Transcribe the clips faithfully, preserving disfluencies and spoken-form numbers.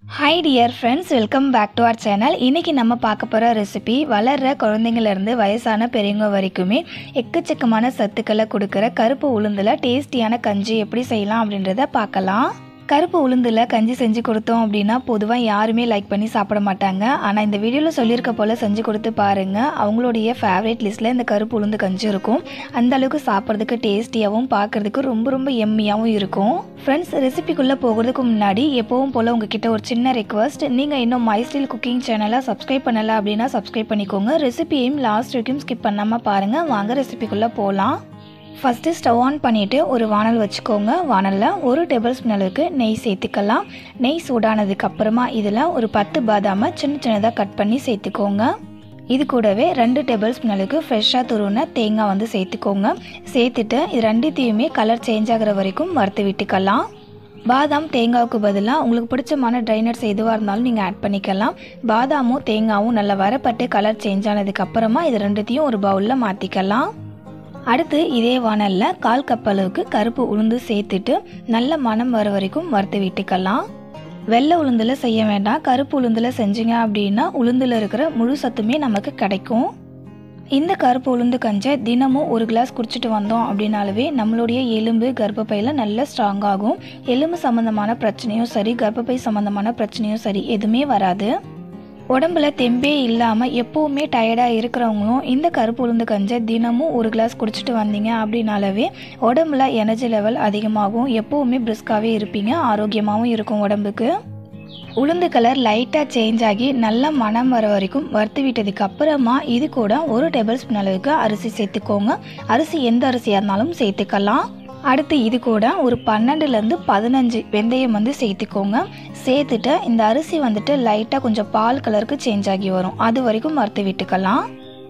Hi dear friends, welcome back to our channel. இன்னைக்கு நம்ம பார்க்க போற ரெசிபி வளர்ற குழந்தைங்கள்ல இருந்து வயசான பெரியவங்க வரைக்குமே எக்கச்சக்கமான சத்துக்களை கொடுக்கிற கருப்பு உளுந்துல டேஸ்டியான கஞ்சி எப்படி செய்யலாம் அப்படின்றத பார்க்கலாம். கருப்பு உளுந்துல கஞ்சி செஞ்சு கொடுத்தோம் அப்படின்னா பொதுவாக யாருமே லைக் பண்ணி சாப்பிட மாட்டாங்க. ஆனால் இந்த வீடியோவில் சொல்லியிருக்க போல் செஞ்சு கொடுத்து பாருங்கள். அவங்களுடைய ஃபேவரேட் லிஸ்ட்டில் இந்த கருப்பு உளுந்து கஞ்சி இருக்கும். அந்த அளவுக்கு சாப்பிட்றதுக்கு டேஸ்டியாகவும் பார்க்குறதுக்கு ரொம்ப ரொம்ப எம்மியாகவும் இருக்கும். ஃப்ரெண்ட்ஸ், ரெசிபிக்குள்ளே போகிறதுக்கு முன்னாடி எப்பவும் போல் உங்ககிட்ட ஒரு சின்ன ரெக்வஸ்ட். நீங்கள் இன்னும் மை ஸ்டைல் குக்கிங் சேனலை சப்ஸ்கிரைப் பண்ணலை அப்படின்னா சப்ஸ்கிரைப் பண்ணிக்கோங்க. ரெசிபியையும் லாஸ்ட் வரைக்கும் ஸ்கிப் பண்ணாமல் பாருங்கள். வாங்க ரெசிபிக்குள்ளே போகலாம். ஃபஸ்ட்டு ஸ்டவ் ஆன் பண்ணிவிட்டு ஒரு வானல் வச்சுக்கோங்க. வானலில் ஒரு டேபிள் ஸ்பூன் அளவுக்கு நெய் சேர்த்துக்கலாம். நெய் சூடானதுக்கு அப்புறமா இதில் ஒரு பத்து பாதாமை சின்ன சின்னதாக கட் பண்ணி சேர்த்துக்கோங்க. இது கூடவே ரெண்டு டேபிள் ஸ்பூன் அளவுக்கு ஃப்ரெஷ்ஷாக துருவின தேங்காய் வந்து சேர்த்துக்கோங்க. சேர்த்துட்டு இது ரெண்டுத்தையுமே கலர் சேஞ்ச் ஆகிற வரைக்கும் வறுத்து விட்டுக்கலாம். பாதாம் தேங்காவுக்கு பதிலாக உங்களுக்கு பிடிச்சமான ட்ரை நட்ஸ் எதுவாக இருந்தாலும் நீங்கள் ஆட் பண்ணிக்கலாம். பாதாமும் தேங்காயும் நல்லா வரப்பட்டு கலர் சேஞ்ச் ஆனதுக்கு அப்புறமா இது ரெண்டுத்தையும் ஒரு பவுலில் மாற்றிக்கலாம். அடுத்து இதே வானலில் கால் கப் அளவுக்கு கருப்பு உளுந்து சேர்த்துட்டு நல்ல மணம் வர வரைக்கும் வறுத்து விட்டுக்கலாம். வெள்ளை உளுந்தில் செய்ய வேண்டாம். கருப்பு உளுந்தில் செஞ்சீங்க அப்படின்னா உளுந்தில் இருக்கிற முழு சத்துமே நமக்கு கிடைக்கும். இந்த கருப்பு உளுந்து கஞ்சை தினமும் ஒரு கிளாஸ் குடிச்சிட்டு வந்தோம் அப்படின்னாலவே நம்மளுடைய எலும்பு கர்ப்பப்பையில் நல்ல ஸ்ட்ராங் ஆகும். எலும்பு சம்மந்தமான பிரச்சனையும் சரி, கர்ப்பப்பை சம்மந்தமான பிரச்சனையும் சரி எதுவுமே வராது. உடம்புல தெம்பே இல்லாமல் எப்போவுமே டயர்டாக இருக்கிறவங்களும் இந்த கருப்பு உளுந்து கஞ்சை தினமும் ஒரு கிளாஸ் குடிச்சிட்டு வந்தீங்க அப்படின்னாலவே உடம்புல எனர்ஜி லெவல் அதிகமாகும். எப்போவுமே பிரிஸ்காகவே இருப்பீங்க. ஆரோக்கியமாகவும் இருக்கும் உடம்புக்கு. உளுந்து கலர் லைட்டாக சேஞ்ச் ஆகி நல்ல மணம் வர வரைக்கும் வறுத்து விட்டதுக்கு அப்புறமா இது கூட ஒரு டேபிள் ஸ்பூன் அளவுக்கு அரிசி சேர்த்துக்கோங்க. அரிசி எந்த அரிசியாக இருந்தாலும் சேர்த்துக்கலாம். அடுத்து இது கூட ஒரு பன்னெண்டுலேருந்து பதினஞ்சு வெந்தயம் வந்து சேர்த்துக்கோங்க. சேர்த்துட்டு இந்த அரிசி வந்துட்டு லைட்டாக கொஞ்சம் பால் கலருக்கு சேஞ்ச் ஆகி வரும். அது வரைக்கும் வறுத்து விட்டுக்கலாம்.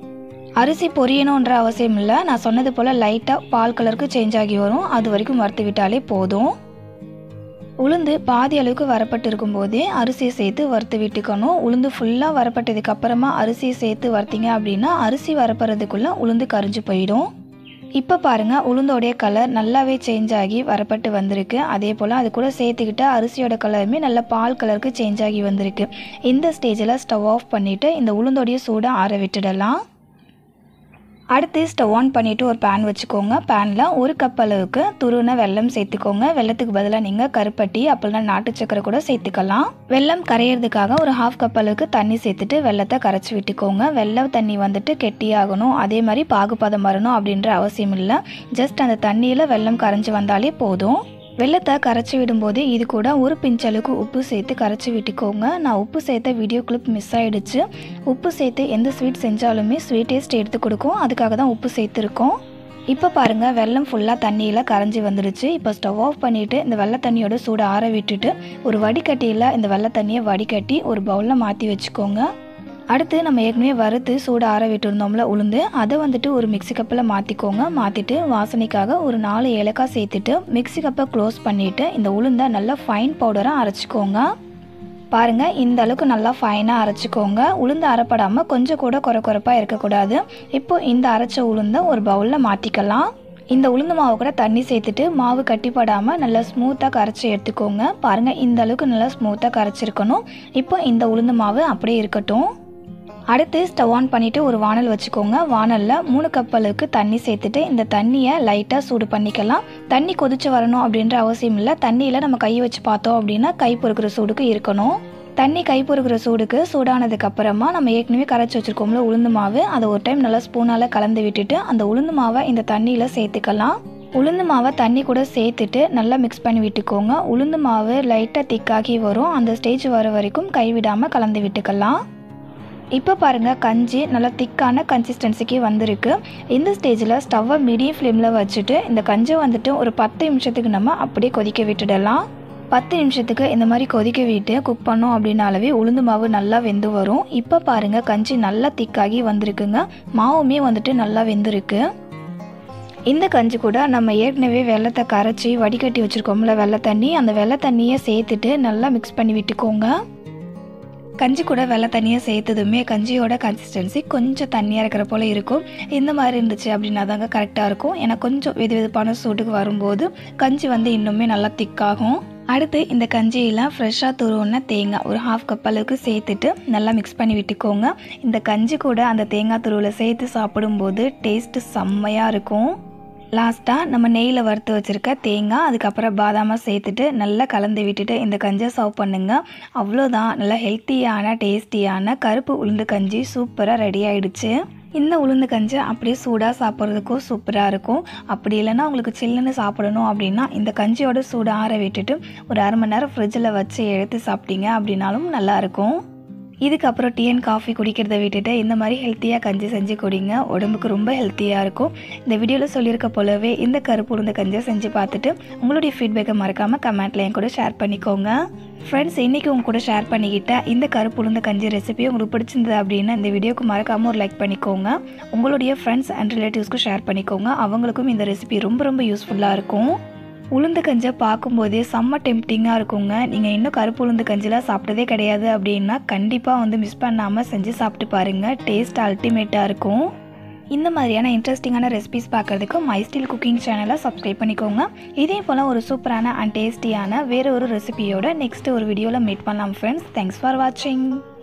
அரிசி பொரியணுன்ற அவசியம் இல்லை. நான் சொன்னது போல் லைட்டாக பால் கலருக்கு சேஞ்ச் ஆகி வரும். அது வரைக்கும் வறுத்து விட்டாலே போதும். உளுந்து பாதி அளவுக்கு வரப்பட்டு இருக்கும்போதே அரிசியை சேர்த்து வறுத்து விட்டுக்கணும். உளுந்து ஃபுல்லாக வரப்பட்டதுக்கு அப்புறமா அரிசியை சேர்த்து வறுத்தீங்க அப்படின்னா அரிசி வரப்படுறதுக்குள்ளே உளுந்து கரிஞ்சு போயிடும். இப்போ பாருங்கள், உளுந்தோடைய கலர் நல்லாவே சேஞ்ச் ஆகி வரப்பட்டு வந்திருக்கு. அதே போல் அது கூட சேர்த்துக்கிட்ட அரிசியோட கலருமே நல்ல பால் கலருக்கு சேஞ்ச் ஆகி வந்திருக்கு. இந்த ஸ்டேஜில் ஸ்டவ் ஆஃப் பண்ணிவிட்டு இந்த உளுந்தோடைய சூடை ஆற விட்டுடலாம். அடுத்து ஸ்டவ் ஆன் பண்ணிவிட்டு ஒரு பேன் வச்சுக்கோங்க. பேனில் ஒரு கப் அளவுக்கு துருவின வெல்லம் சேர்த்துக்கோங்க. வெல்லத்துக்கு பதிலாக நீங்கள் கருப்பட்டி அப்படின்னா நாட்டு சக்கரை கூட சேர்த்துக்கலாம். வெல்லம் கரையிறதுக்காக ஒரு ஹாஃப் கப் அளவுக்கு தண்ணி சேர்த்துட்டு வெல்லத்தை கரைச்சி விட்டுக்கோங்க. வெல்ல தண்ணி வந்துட்டு கெட்டியாகணும், அதே மாதிரி பாகுபதம் வரணும் அப்படின்ற அவசியம் இல்லை. ஜஸ்ட் அந்த தண்ணியில் வெல்லம் கரைஞ்சி வந்தாலே போதும். வெள்ளத்தை கரைச்சி விடும்போது இது கூட ஒரு பிஞ்ச் அளவுக்கு உப்பு சேர்த்து கரைச்சி விட்டுக்கோங்க. நான் உப்பு சேர்த்த வீடியோ கிளிப் மிஸ் ஆகிடுச்சு. உப்பு சேர்த்து எந்த ஸ்வீட் செஞ்சாலுமே ஸ்வீட் டேஸ்ட் எடுத்து கொடுக்கும். அதுக்காக தான் உப்பு சேர்த்துருக்கோம். இப்போ பாருங்கள், வெல்லம் ஃபுல்லாக தண்ணியில் கரைஞ்சி வந்துடுச்சு. இப்போ ஸ்டவ் ஆஃப் பண்ணிவிட்டு இந்த வெள்ளை தண்ணியோட சூடு ஆற விட்டுட்டு ஒரு வடிகட்டியில் இந்த வெள்ளை தண்ணியை வடிகட்டி ஒரு பவுலில் மாற்றி வச்சுக்கோங்க. அடுத்து நம்ம ஏற்கனவே வறுத்து சூடு ஆற விட்டுருந்தோம்ல உளுந்து, அதை வந்துட்டு ஒரு மிக்சி கப்பில் மாற்றிக்கோங்க. மாற்றிட்டு வாசனைக்காக ஒரு நாலு ஏலக்காய் சேர்த்துட்டு மிக்சி கப்பை க்ளோஸ் பண்ணிவிட்டு இந்த உளுந்தை நல்லா ஃபைன் பவுடராக அரைச்சிக்கோங்க. பாருங்கள், இந்த அளவுக்கு நல்லா ஃபைனாக அரைச்சிக்கோங்க. உளுந்து அரைப்படாமல் கொஞ்சம் கூட குறை குறைப்பாக இருக்கக்கூடாது. இப்போது இந்த அரைச்ச உளுந்தை ஒரு பவுலில் மாற்றிக்கலாம். இந்த உளுந்து மாவு கூட தண்ணி சேர்த்துட்டு மாவு கட்டிப்படாமல் நல்லா ஸ்மூத்தாக கரைச்சி எடுத்துக்கோங்க. பாருங்கள், இந்த அளவுக்கு நல்லா ஸ்மூத்தாக கரைச்சிருக்கணும். இப்போ இந்த உளுந்து மாவு அப்படியே இருக்கட்டும். அடுத்து ஸ்டவ் ஆன் பண்ணிவிட்டு ஒரு வானல் வச்சுக்கோங்க. வானலில் மூணு கப் அளவுக்கு தண்ணி சேர்த்துட்டு இந்த தண்ணியை லைட்டாக சூடு பண்ணிக்கலாம். தண்ணி கொதிச்சு வரணும் அப்படின்ற அவசியம் இல்லை. தண்ணியில் நம்ம கை வச்சு பார்த்தோம் அப்படின்னா கை பொறுக்கிற சூடுக்கு இருக்கணும். தண்ணி கை பொறுக்கிற சூடுக்கு சூடானதுக்கு அப்புறமா நம்ம ஏற்கனவே கரைச்சி வச்சுருக்கோம்ல உளுந்து மாவு, அதை ஒரு டைம் நல்லா ஸ்பூனால் கலந்து விட்டுட்டு அந்த உளுந்து மாவை இந்த தண்ணியில் சேர்த்துக்கலாம். உளுந்து மாவை தண்ணி கூட சேர்த்துட்டு நல்லா மிக்ஸ் பண்ணி விட்டுக்கோங்க. உளுந்து மாவு லைட்டாக திக்காகி வரும். அந்த ஸ்டேஜ் வர வரைக்கும் கைவிடாமல் கலந்து விட்டுக்கலாம். இப்போ பாருங்கள், கஞ்சி நல்லா திக்கான கன்சிஸ்டன்சிக்கு வந்திருக்கு. இந்த ஸ்டேஜில் ஸ்டவ்வை மீடியம் ஃப்ளேமில் வச்சுட்டு இந்த கஞ்சி வந்துட்டு ஒரு பத்து நிமிஷத்துக்கு நம்ம அப்படியே கொதிக்க விட்டுடலாம். பத்து நிமிஷத்துக்கு இந்த மாதிரி கொதிக்க விட்டு குக் பண்ணோம் அப்படின்னாலவே உளுந்து மாவு நல்லா வெந்து வரும். இப்போ பாருங்கள், கஞ்சி நல்லா திக்காகி வந்திருக்குங்க. மாவுமே வந்துட்டு நல்லா வெந்திருக்கு. இந்த கஞ்சி கூட நம்ம ஏற்கனவே வெள்ளத்தை கரைச்சி வடிகட்டி வச்சுருக்கோம்ல வெள்ளை தண்ணி, அந்த வெள்ளை தண்ணியை சேர்த்துட்டு நல்லா மிக்ஸ் பண்ணி விட்டுக்கோங்க. கஞ்சி கூட வெள்ளை தண்ணியாக சேர்த்ததுமே கஞ்சியோட கன்சிஸ்டன்சி கொஞ்சம் தண்ணியாக இருக்கிற போல் இருக்கும். இந்த மாதிரி இருந்துச்சு அப்படின்னா தாங்க கரெக்டாக இருக்கும். ஏன்னா கொஞ்சம் வெது வெதுப்பான சூட்டுக்கு வரும்போது கஞ்சி வந்து இன்னுமே நல்லா திக்காகும். அடுத்து இந்த கஞ்சியெல்லாம் ஃப்ரெஷ்ஷாக துருவுன தேங்காய் ஒரு ஹாஃப் கப் அளவுக்கு சேர்த்துட்டு நல்லா மிக்ஸ் பண்ணி விட்டுக்கோங்க. இந்த கஞ்சி கூட அந்த தேங்காய் துருவில் சேர்த்து சாப்பிடும்போது டேஸ்ட்டு செம்மையாக இருக்கும். லாஸ்ட்டாக நம்ம நெய்யில் வறுத்து வச்சுருக்க தேங்காய் அதுக்கப்புறம் பாதாமை சேர்த்துட்டு நல்லா கலந்து விட்டுட்டு இந்த கஞ்சியை சர்வ் பண்ணுங்க. அவ்வளோதான், நல்லா ஹெல்த்தியான டேஸ்டியான கருப்பு உளுந்து கஞ்சி சூப்பராக ரெடி ஆகிடுச்சு. இந்த உளுந்து கஞ்சி அப்படியே சூடாக சாப்பிட்றதுக்கும் சூப்பராக இருக்கும். அப்படி இல்லைன்னா உங்களுக்கு சில்லுன்னு சாப்பிடணும் அப்படின்னா இந்த கஞ்சியோட சூடு ஆற விட்டுட்டு ஒரு அரை மணி நேரம் ஃப்ரிட்ஜில் வச்சு எடுத்து சாப்பிட்டீங்க அப்படின்னாலும் நல்லாயிருக்கும். இதுக்கப்புறம் டீ அண்ட் காஃபி குடிக்கிறத விட்டுட்டு இந்த மாதிரி ஹெல்த்தியாக கஞ்சி செஞ்சு குடிங்க, உடம்புக்கு ரொம்ப ஹெல்த்தியாக இருக்கும். இந்த வீடியோவில் சொல்லியிருக்க போலவே இந்த கருப்பு உளுந்து கஞ்சியை செஞ்சு பார்த்துட்டு உங்களுடைய ஃபீட்பேக்கை மறக்காமல் கமெண்ட்டில் என் கூட ஷேர் பண்ணிக்கோங்க. ஃப்ரெண்ட்ஸ், இன்றைக்கி உங்க கூட ஷேர் பண்ணிக்கிட்ட இந்த கருப்பு உளுந்து கஞ்சி ரெசிபி உங்களுக்கு பிடிச்சிருந்தது அப்படின்னா இந்த வீடியோக்கு மறக்காமல் ஒரு லைக் பண்ணிக்கோங்க. உங்களுடைய ஃப்ரெண்ட்ஸ் அண்ட் ரிலேட்டிவ்ஸ்க்கு ஷேர் பண்ணிக்கோங்க, அவங்களுக்கும் இந்த ரெசிபி ரொம்ப ரொம்ப யூஸ்ஃபுல்லாக இருக்கும். உளுந்து கஞ்சியை பார்க்கும்போதே செம்ம டெம்ப்டிங்காக இருக்குங்க. நீங்கள் இன்னும் கருப்பு உளுந்து கஞ்சிலாம் சாப்பிட்டதே கிடையாது அப்படின்னா கண்டிப்பாக வந்து மிஸ் பண்ணாமல் செஞ்சு சாப்பிட்டு பாருங்கள், டேஸ்ட் அல்டிமேட்டாக இருக்கும். இந்த மாதிரியான இன்ட்ரெஸ்டிங்கான ரெசிபிஸ் பார்க்குறதுக்கு மை ஸ்டைல் குக்கிங் சேனலை சப்ஸ்கிரைப் பண்ணிக்கோங்க. இதே போல் ஒரு சூப்பரான அண்ட் டேஸ்டியான வேறு ஒரு ரெசிபியோட நெக்ஸ்ட் ஒரு வீடியோவில் மீட் பண்ணலாம் ஃப்ரெண்ட்ஸ். தேங்க்ஸ் ஃபார் வாட்சிங்.